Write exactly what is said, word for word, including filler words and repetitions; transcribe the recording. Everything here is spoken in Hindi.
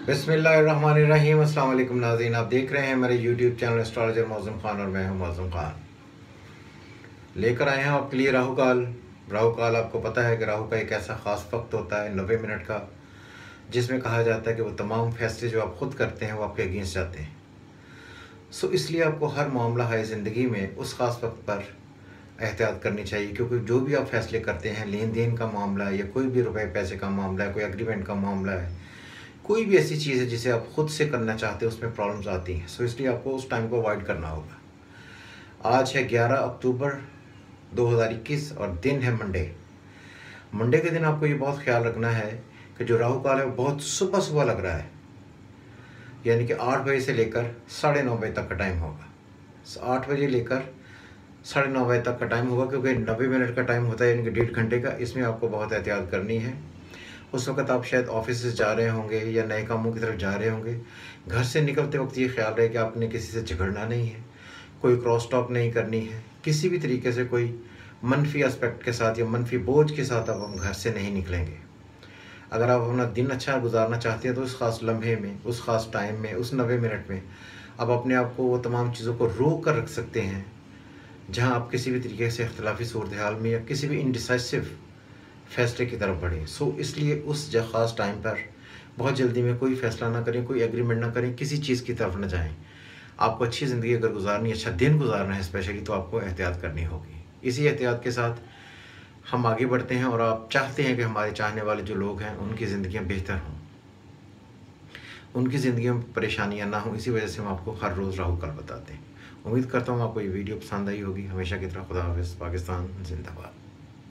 बिस्मिल्लाहिर्रहमानिर्रहीम। अस्सलाम वालेकुम नाज़रीन, आप देख रहे हैं मेरे YouTube channel astrologer Mauzam Khan और मैं हूं मौज़म ख़ान। लेकर आए हैं आपके लिए राहु काल। राहु काल आपको पता है कि राहु का एक ऐसा ख़ास वक्त होता है नब्बे मिनट का, जिसमें कहा जाता है कि वो तमाम फैसले जो आप ख़ुद करते हैं वो आपके अगेंस्ट जाते हैं। सो इसलिए आपको हर मामला है ज़िंदगी में उस ख़ास वक्त पर एहतियात करनी चाहिए, क्योंकि जो भी आप फैसले करते हैं, लेन देन का मामला है या कोई भी रुपए पैसे का मामला है, कोई एग्रीमेंट का मामला है, कोई भी ऐसी चीज़ है जिसे आप खुद से करना चाहते हैं, उसमें प्रॉब्लम्स आती हैं। सो इसलिए आपको उस टाइम को अवॉइड करना होगा। आज है ग्यारह अक्टूबर दो हज़ार इक्कीस और दिन है मंडे। मंडे के दिन आपको ये बहुत ख्याल रखना है कि जो राहु काल है वो बहुत सुबह सुबह लग रहा है, यानी कि आठ बजे से लेकर साढ़े नौ बजे तक का टाइम होगा। आठ बजे लेकर साढ़े नौ बजे तक का टाइम होगा, क्योंकि नब्बे मिनट का टाइम होता है, यानी कि डेढ़ घंटे का। इसमें आपको बहुत एहतियात करनी है। उस वक्त आप शायद ऑफिस से जा रहे होंगे या नए कामों की तरफ जा रहे होंगे। घर से निकलते वक्त ये ख्याल रहे कि आपने किसी से झगड़ना नहीं है, कोई क्रॉस टॉक नहीं करनी है, किसी भी तरीके से कोई मनफी एस्पेक्ट के साथ या मनफी बोझ के साथ आप घर से नहीं निकलेंगे। अगर आप अपना दिन अच्छा गुजारना चाहते हैं तो उस ख़ास लम्हे में, उस ख़ास टाइम में, उस नब्बे मिनट में आप अपने आप को वो तमाम चीज़ों को रोक कर रख सकते हैं जहाँ आप किसी भी तरीके से इख्तलाफी सूरत हाल में या किसी भी इनडिसाइसिव फैसले की तरफ बढ़ें। सो इसलिए उस ख़ास टाइम पर बहुत जल्दी में कोई फ़ैसला ना करें, कोई एग्रीमेंट ना करें, किसी चीज़ की तरफ ना जाएं। आपको अच्छी ज़िंदगी अगर गुजारनी, अच्छा दिन गुजारना है स्पेशली, तो आपको एहतियात करनी होगी। इसी एहतियात के साथ हम आगे बढ़ते हैं और आप चाहते हैं कि हमारे चाहने वाले जो लोग हैं उनकी ज़िंदगियाँ बेहतर हों, उनकी ज़िंदगी में परेशानियाँ ना हों। इसी वजह से हम आपको हर रोज़ राहु काल बताते हैं। उम्मीद करता हूँ आपको ये वीडियो पसंद आई होगी। हमेशा की तरह खुदा हाफ़िज़। पाकिस्तान जिंदाबाद।